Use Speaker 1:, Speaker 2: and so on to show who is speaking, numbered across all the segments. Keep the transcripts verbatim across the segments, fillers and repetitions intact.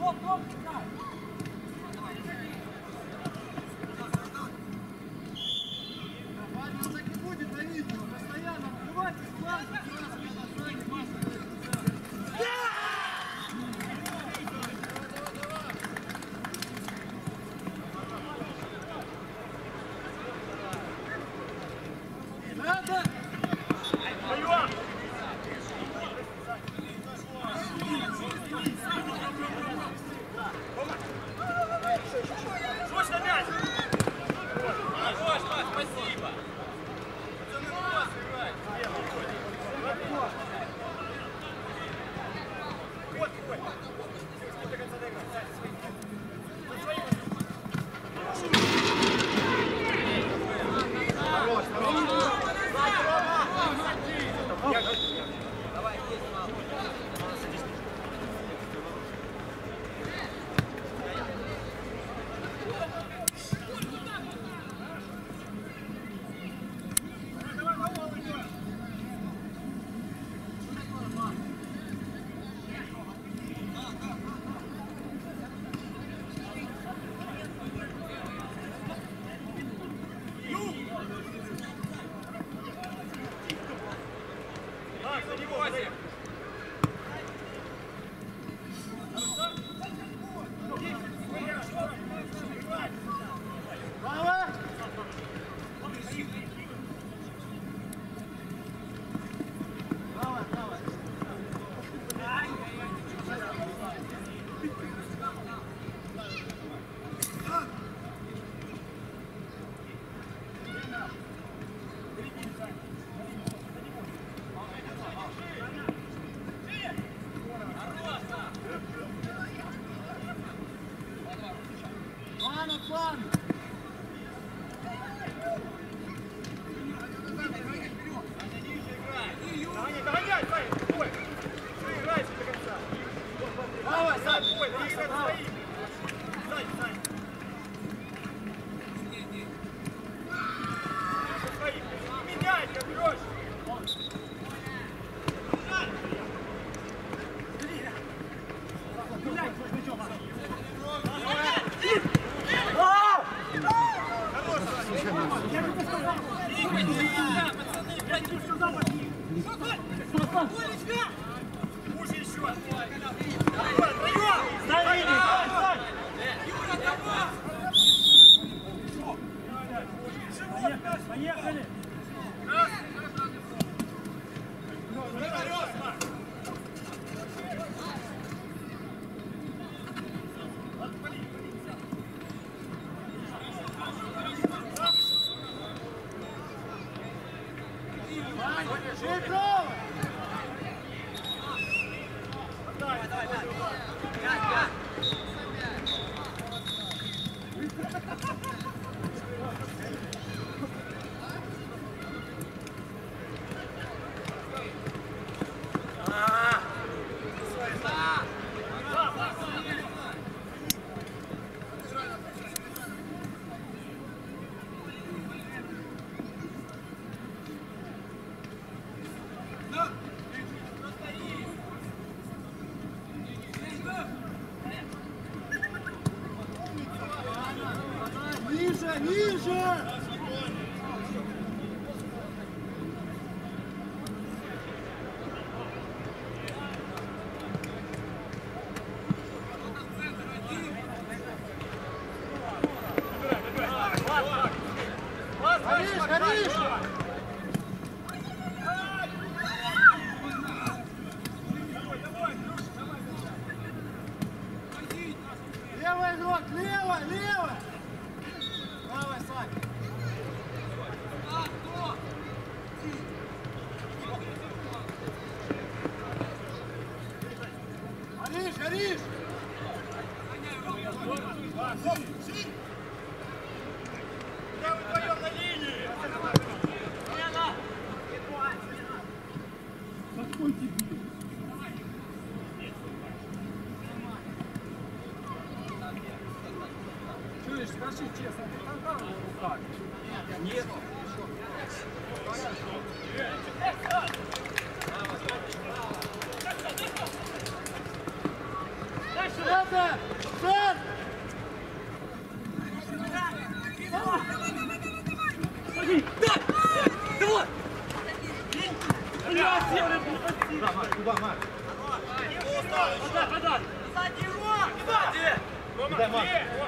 Speaker 1: Скажи честно, ты танкал в руках? Нет. Дальше!
Speaker 2: Центр! Центр!
Speaker 3: Давай!
Speaker 2: Куда, Марк?
Speaker 3: Подай, подай!
Speaker 2: Куда, Марк?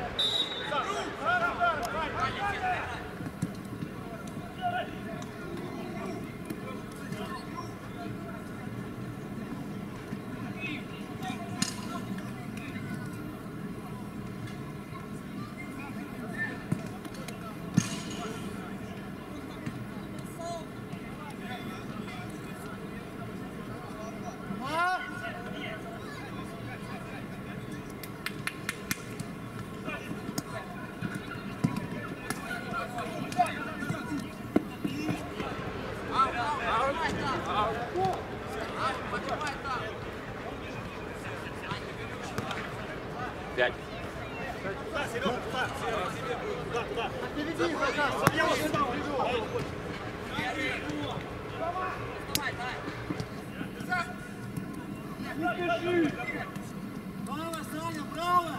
Speaker 3: Пять.
Speaker 2: Переведи, пожалуйста. Я вас сюда привел. Не спеши. Право, Саня, право.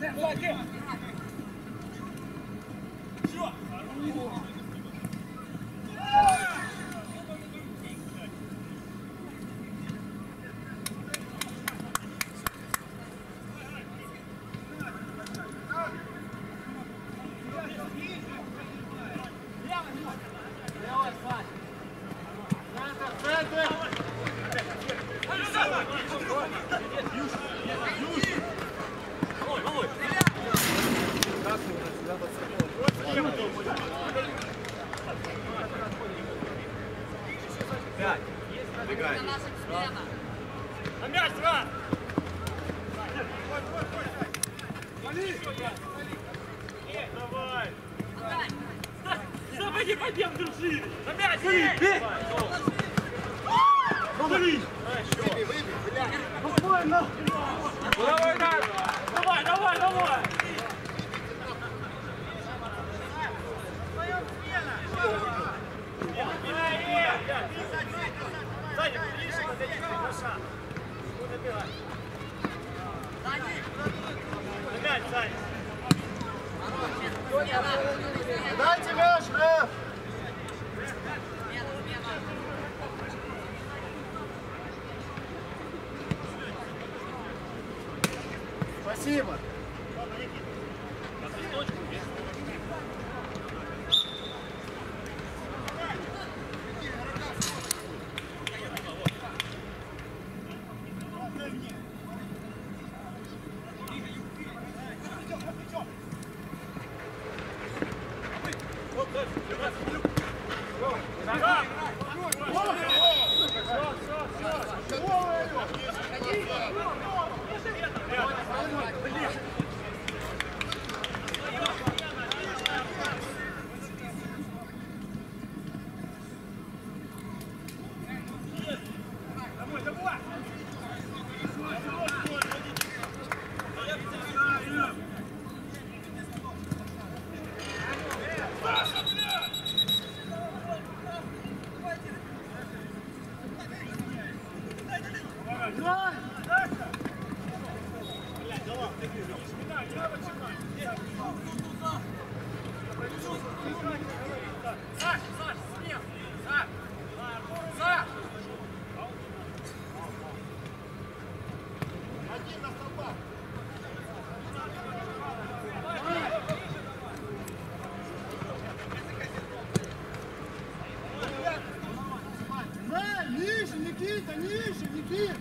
Speaker 3: Пойди, пойди, держи! На мяч! Бей! Смотри! Давай, давай, давай, давай! Саня, ближе, подойди к Маша. На мяч, Саня!
Speaker 2: Дайте мяч, Рэф! Спасибо. Ниже, Никита, ниже, Никита!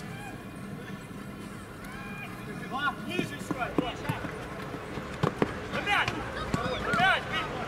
Speaker 3: Два, ниже еще! Два, на мяч! На мяч!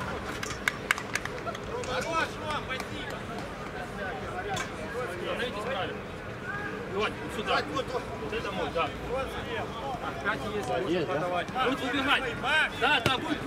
Speaker 3: Хорош, Ром, спасибо! Смотрите, справили. Давай, вот сюда. Вот это мой, да. Опять есть, есть, подавать. Будет убегать. Да, да, будет.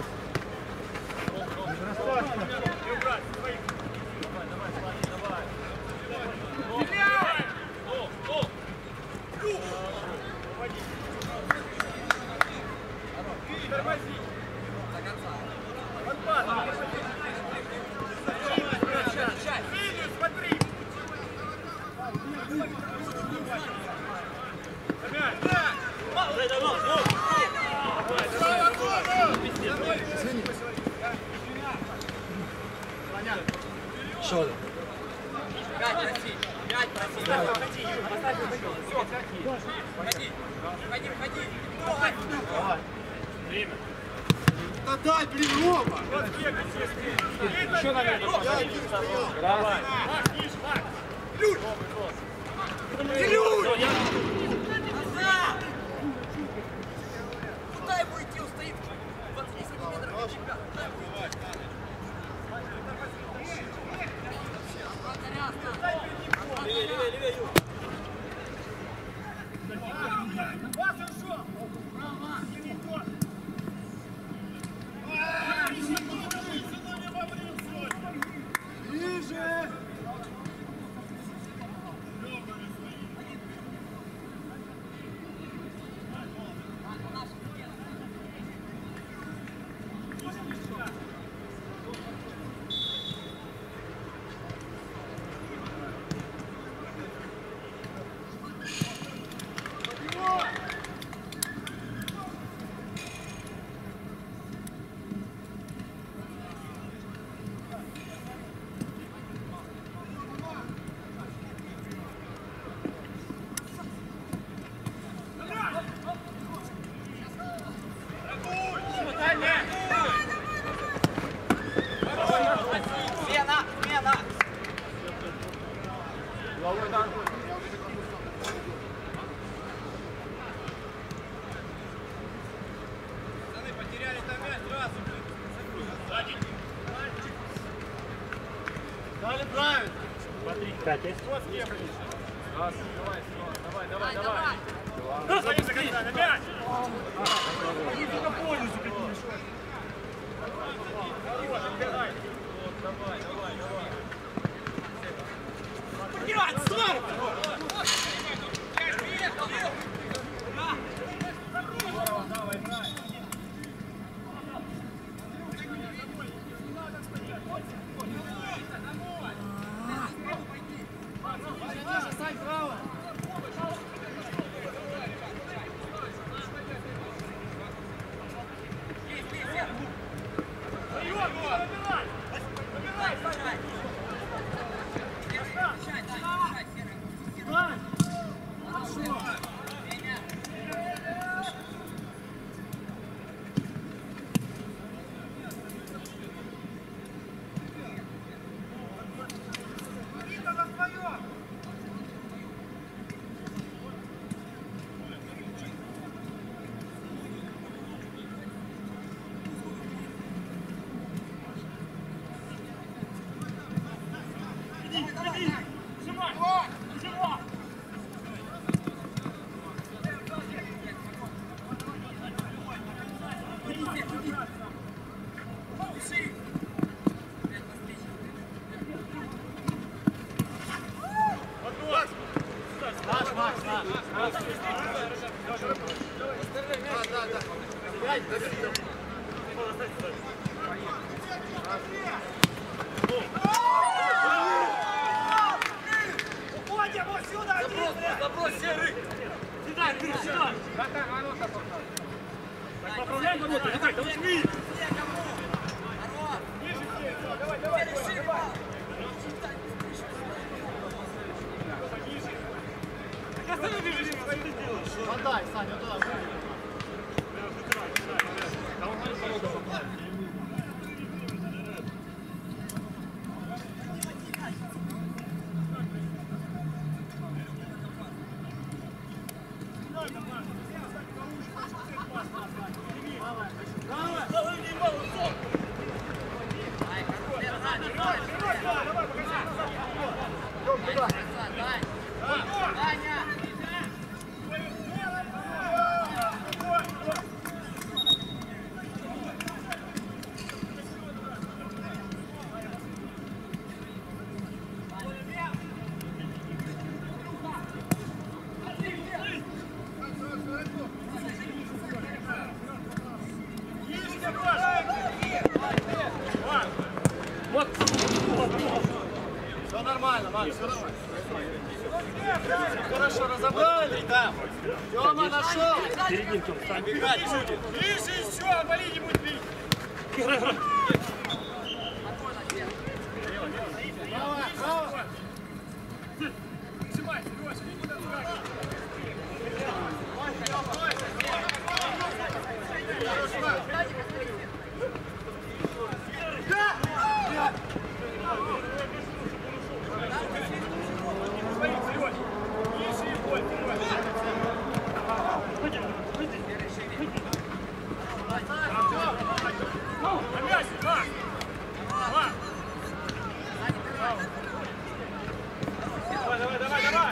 Speaker 3: Не убрать, своих. Давай, давай, давай, давай. Стреляй! О, о! Уводи. Тормози. До конца. Подпад. Видишь, смотри. Опять.
Speaker 4: Что?
Speaker 5: Пять, проси. Пять, проси. Ходи. Ходи, ходи.
Speaker 2: Давай.
Speaker 3: Время.
Speaker 2: Да дай, блин, Рома!
Speaker 3: Еще, наверное,
Speaker 2: Я один стоял.
Speaker 3: Давай.
Speaker 2: Люд! Люд!
Speaker 5: Куда ему идти? Он стоит двадцать сантиметров от тебя. Левее, левее, левее, Юр.
Speaker 2: Ближе!
Speaker 5: Смена, смена.
Speaker 2: Потеряли там мяч, сразу. Сзади. Дали правильно.
Speaker 3: Смотри, пять есть?
Speaker 2: Вот съехали. Раз, давай, давай, давай, давай.
Speaker 3: Да,
Speaker 2: Сзади за конца, на мяч. Давай, давай, давай.
Speaker 5: Блядь, снова!
Speaker 2: Уходим вот сюда!
Speaker 5: Забрось, Серый!
Speaker 3: Сюда, ты сюда! Так, поправляй кому-то, давай, да возьми!
Speaker 2: Давай, давай, давай! Отдай, Саня, туда. Тёма нашел!
Speaker 3: Перед ним, Тём, встань.
Speaker 2: Бегать будет! Ближе еще, а по линии будет бить! Право, право!
Speaker 1: Нажимай, Серёж, не надо скакать.
Speaker 2: Давай, давай, давай, давай!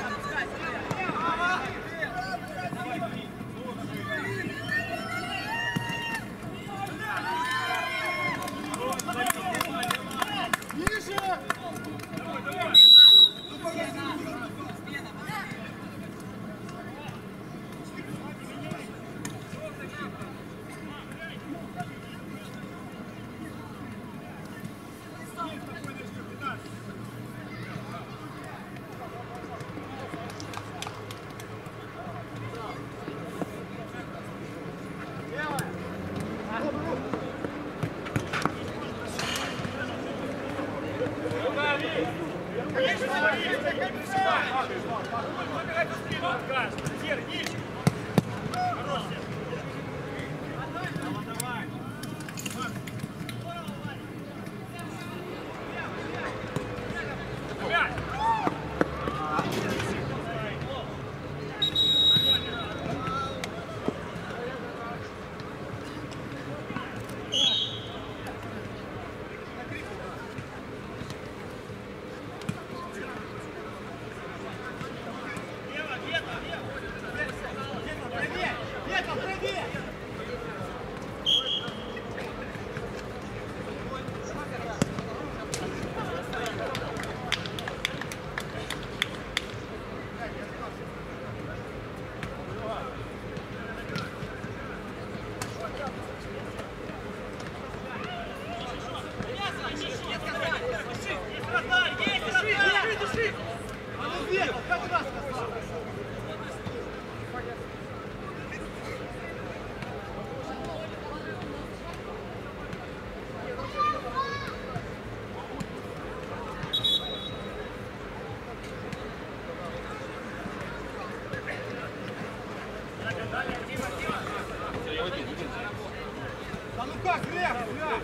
Speaker 2: Да ну как, вверх, вверх!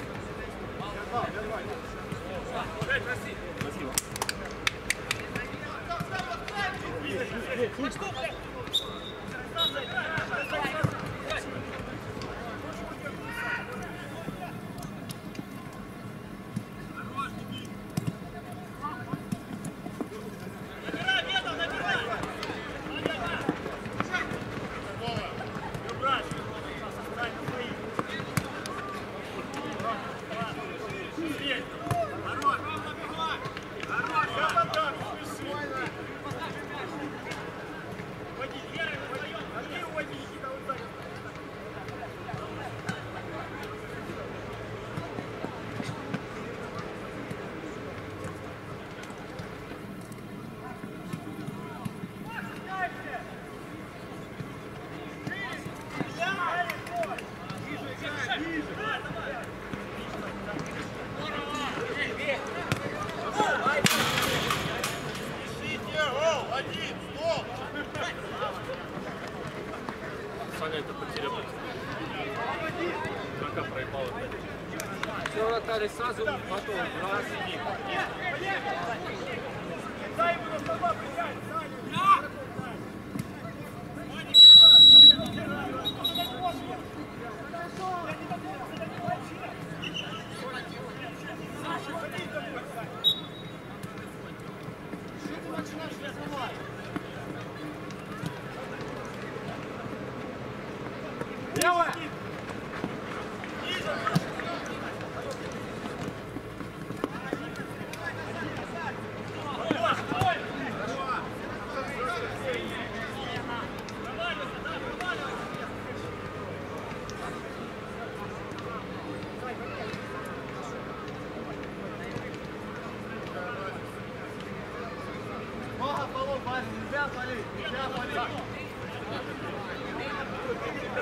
Speaker 3: Саня это потерял. Дурака проебал.
Speaker 1: Все, вратарь, сразу потом. Раз.
Speaker 2: Дай ему на слова пригать, Левая! Нога, полу, нельзя палить, нельзя палить.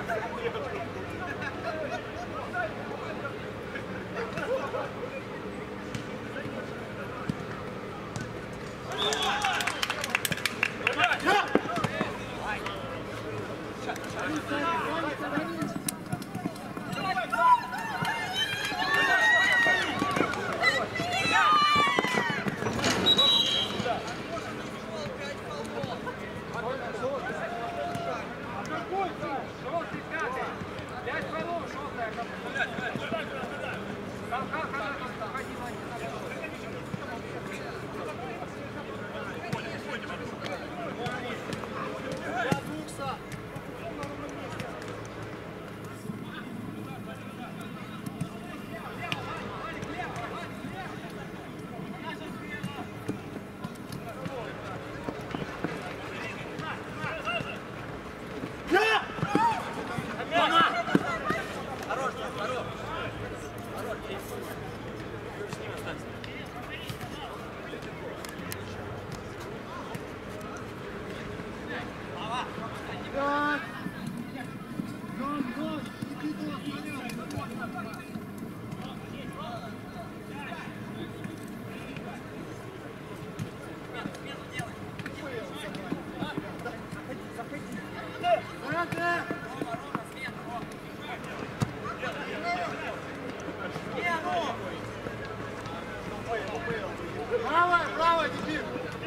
Speaker 2: Право, право, дебил!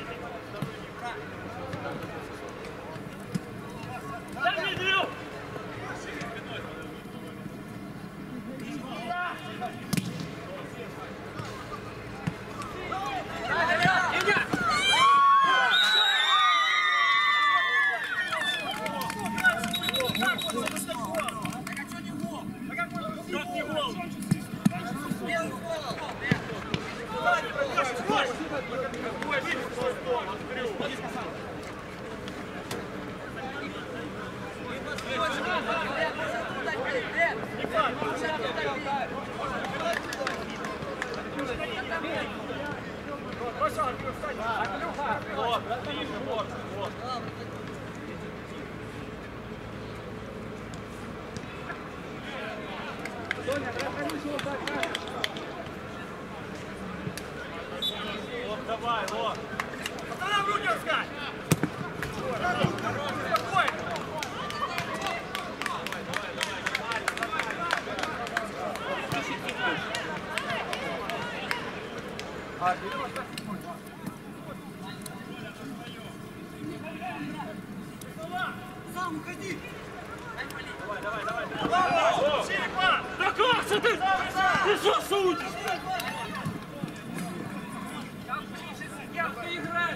Speaker 3: Давай, вот.
Speaker 2: Останови руки, Оскар! Спокойно!
Speaker 1: А, девяносто седьмой.
Speaker 2: Сам уходи!
Speaker 3: Давай, давай, давай. Давай!
Speaker 2: Черепа!
Speaker 3: Да как же ты? Ты что судишь?
Speaker 5: Как ты играешь?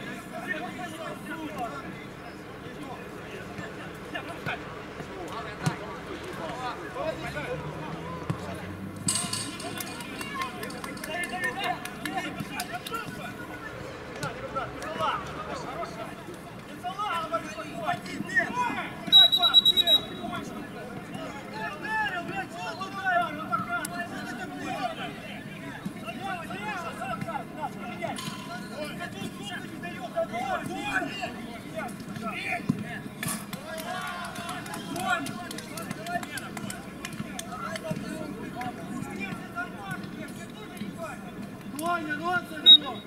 Speaker 2: Тоня, нос заберем!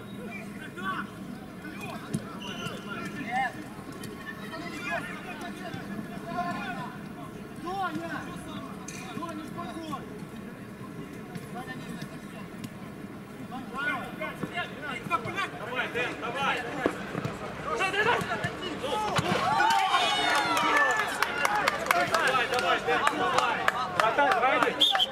Speaker 2: Тоня! Тоня, спокойно!
Speaker 3: Давай, Дэн, давай. Давай, давай, Дэн, давай. Братан, ради.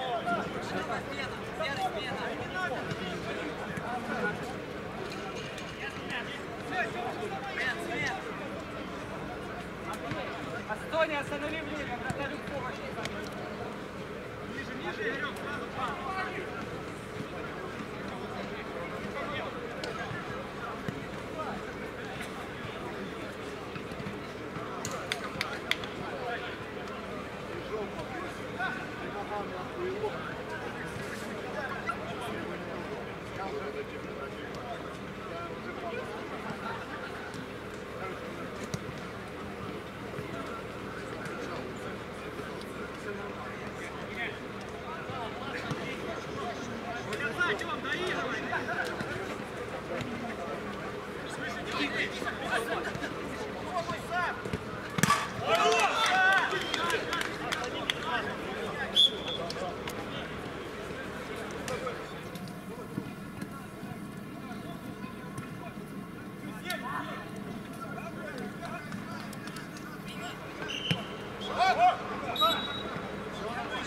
Speaker 5: Тоня, останови время, вратарю помощь.
Speaker 2: Ниже, ниже, Игорек, сразу пас.
Speaker 1: Жопа.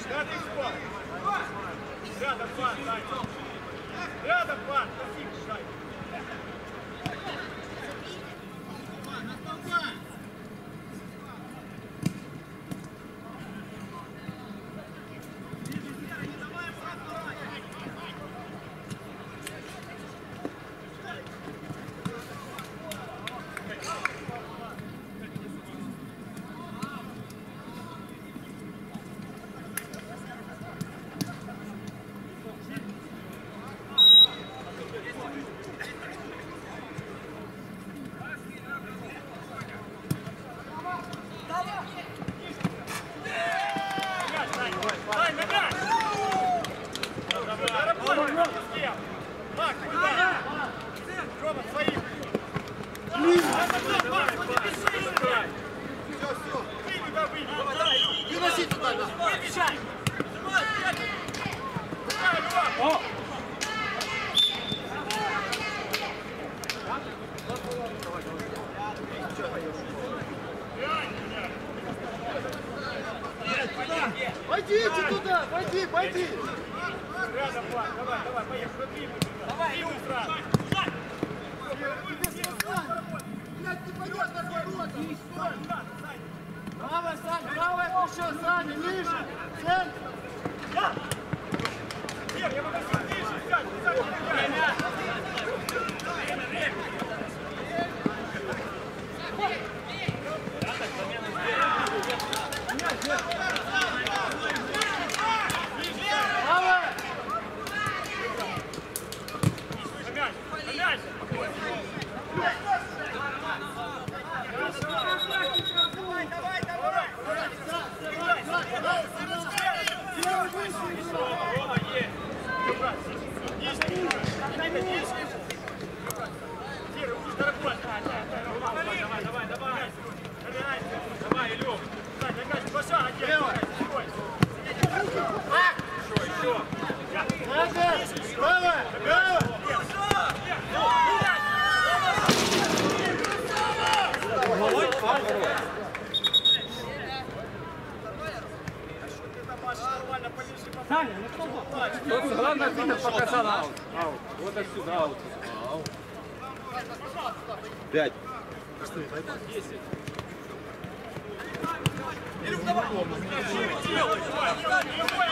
Speaker 2: Рядом план, Дай. Рядом план, спасибо, Дай.
Speaker 4: Пойдите туда, пойди, пойди.
Speaker 2: Рядом план, давай, давай, поехали. Давай, и сразу.
Speaker 4: Блядь, не пойдешь на ворота. Правая, Саня, правая, еще, Саня, ниже. Центр.
Speaker 2: Нет, я попросил ниже, сядь, сядь,
Speaker 5: Саня, ну что?
Speaker 1: Тут главное, ты показал аут. Аут. Вот отсюда аут.
Speaker 6: Пять.
Speaker 2: Или в